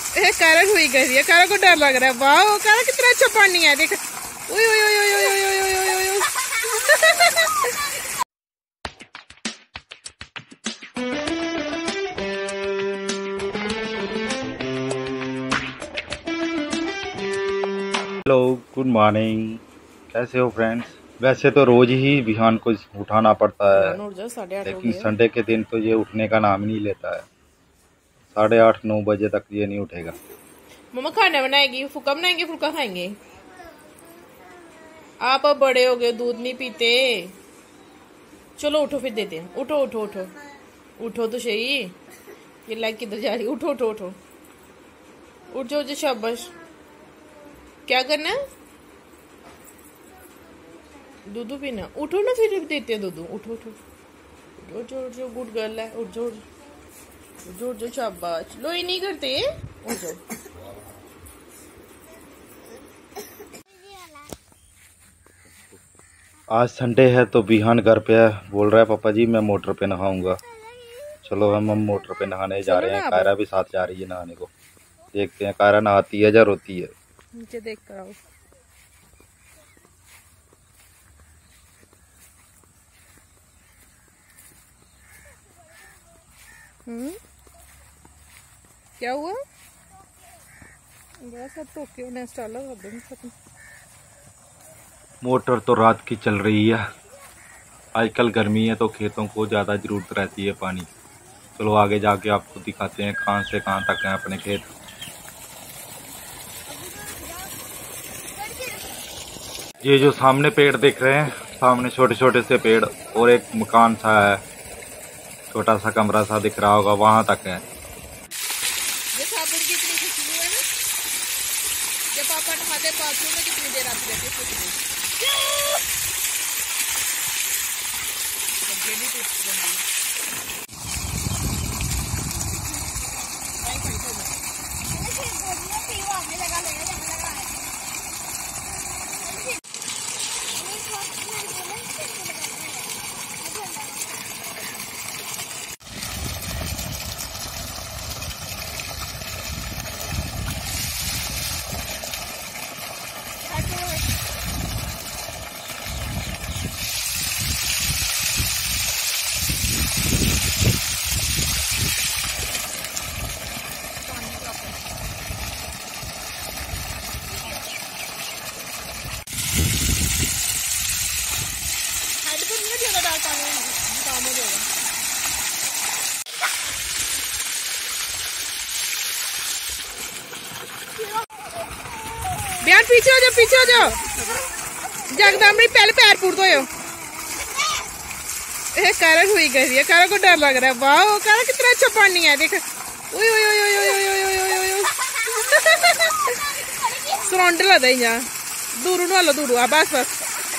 कारा हुई गई है, कारा को डर लग रहा है। वाह कारा कितना अच्छा पानी है, देख। ओए ओए ओए ओए ओए ओए ओए ओए ओए। Hello, good morning. कैसे हो फ्रेंड्स? वैसे तो रोज ही बिहान को उठाना पड़ता है, लेकिन संडे के दिन तो ये उठने का नाम ही नहीं लेता है। 8:30-9 बजे तक ये नहीं उठेगा। मम्मा खाना बनाएगी, फुल्का बनाएंगे, फुल्का खाएंगे। आप अब बड़े हो गए, दूध नहीं पीते। चलो उठो फिर देते हैं। उठो उठो उठो उठो तो सही। ये लाइक किधर जा रही? उठो उठो उठो उठ जाओ जी, शाबाश। क्या करना है? दूध पीना। उठो ना फिर देते हैं दूध। उठो उठो उठ जाओ, उठ जाओ, गुड गर्ल है। उठ जाओ उठ जाओ, उठ जाओ, शाबाश। लो ये नहीं करते, उठ जाओ। आज संडे है तो बिहान घर पे है, बोल रहा है पापा जी मैं मोटर पे नहाऊंगा। चलो हम मोटर पे नहाने जा रहे हैं। कायरा भी साथ जा रही है नहाने को। देखते हैं कायरा नहाती है या रोती है। नीचे देख कर आओ। क्या हुआ? बस अब टोके नेस्ट अलग कर दूंगी खत्म। मोटर तो रात की चल रही है। आजकल गर्मी है तो खेतों को ज़्यादा ज़रूरत रहती है पानी। चलो आगे जाके आपको दिखाते हैं कहाँ से कहाँ तक हैं अपने खेत। ये जो सामने पेड़ दिख रहे हैं, सामने छोटे छोटे से पेड़ और एक मकान सा है, छोटा सा कमरा सा दिख रहा होगा, वहां तक है। ये साबुन की इतनी खुशबू है ना, जब पापा नहाते बाथरूम में कितनी देर आती रहती है खुशबू। बिहान पीछे हो जाओ, पीछे हो जाओ। जगदम्बरी पहले पैर पूर दो। कारा हुई गई है, कारा को डर लग रहा है। वाह कारा कितना अच्छा पानी है, देख। ओए ओए ओए ओए ओए ओए ओए। सरोंड ला दे यहाँ दूर वालो दूर। बस बस।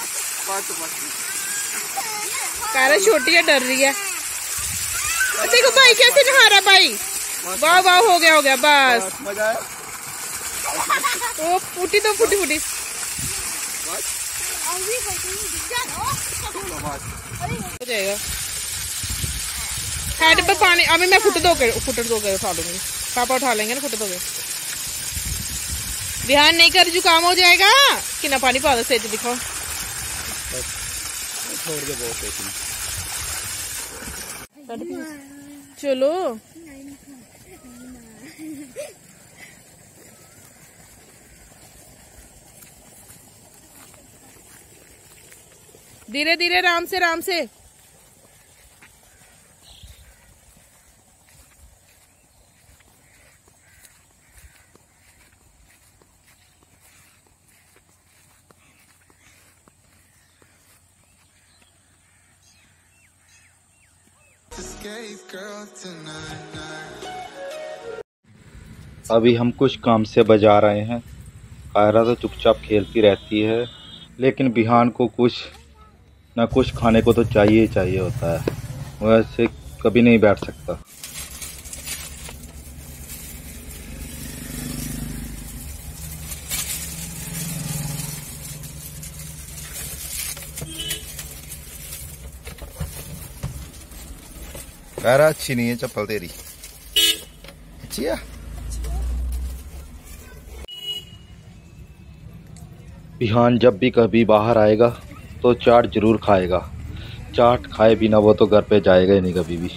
कारा छोटी है, डर रही है। देखो भाई कैसे नहा रहा भाई। वाह वाह, हो गया बस। ओ फूटी तो फूटी फूटी हो जाएगा। हेड पे पानी। अभी मैं फुट दो कर उठा लूंगी। पापा उठा लेंगे ना, फुट दो के। ध्यान नहीं कर, जुकाम हो जाएगा। कितना पानी पा दो सेज दिखाओ। छोड़ दे बहुत। चलो धीरे धीरे, आराम से आराम से। अभी हम कुछ काम से बाजार आए हैं। कायरा तो चुपचाप खेलती रहती है, लेकिन बिहान को कुछ ना कुछ खाने को तो चाहिए ही चाहिए होता है। वैसे कभी नहीं बैठ सकता। कायरा अच्छी नहीं है चप्पल तेरी। अच्छी है? बिहान जब भी कभी बाहर आएगा तो चाट जरूर खाएगा। चाट खाए बिना वो तो घर पे जाएगा ही नहीं कभी भी।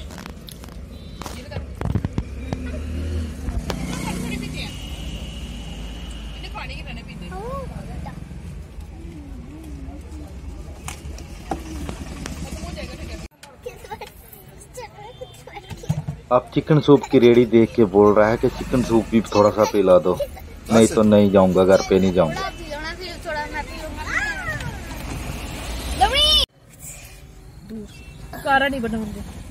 अब चिकन सूप की रेडी देख के बोल रहा है कि चिकन सूप भी थोड़ा सा पिला दो, नहीं तो नहीं जाऊंगा, घर पे नहीं जाऊंगा। कारा नहीं बनाऊंगा।